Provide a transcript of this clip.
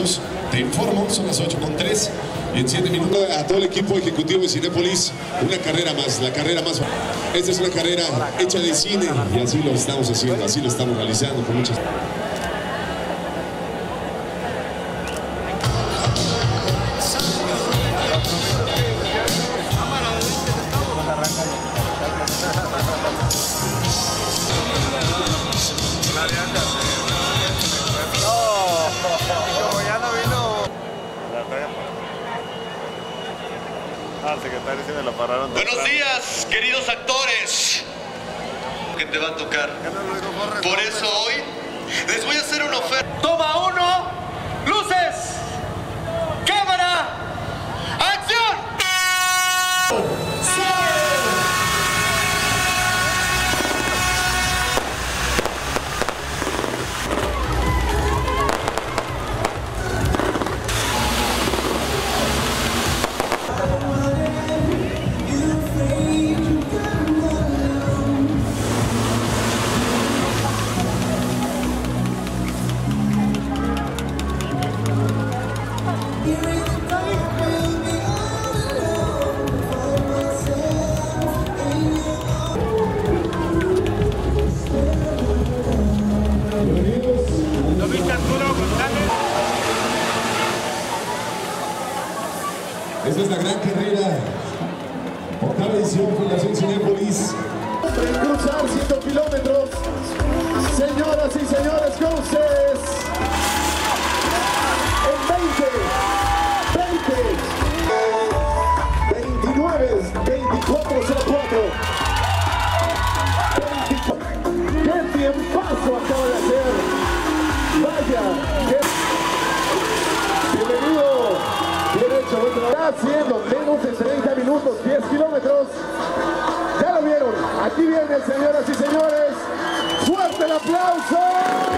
minutos. Te informo, son las 8:03 y en 7 minutos a todo el equipo ejecutivo de Cinépolis, una carrera más, la carrera más. Esta es una carrera hecha de cine y así lo estamos haciendo, así lo estamos realizando con muchas... Buenos días, queridos actores. Que te va a tocar. Por eso hoy les voy a hacer una oferta. Toma 1, luces, cámara, acción. Esta es la gran carrera, octava edición, Fundación Cinépolis. En cruzar 100 kilómetros, señoras y señores, con ustedes, en 29, 24:04. ¡Qué tiempazo acaba de hacer! ¡Vaya! ¡Bienvenido! Bien hecho, está haciendo menos de 30 minutos, 10 kilómetros. Ya lo vieron, aquí viene, señoras y señores. ¡Fuerte el aplauso!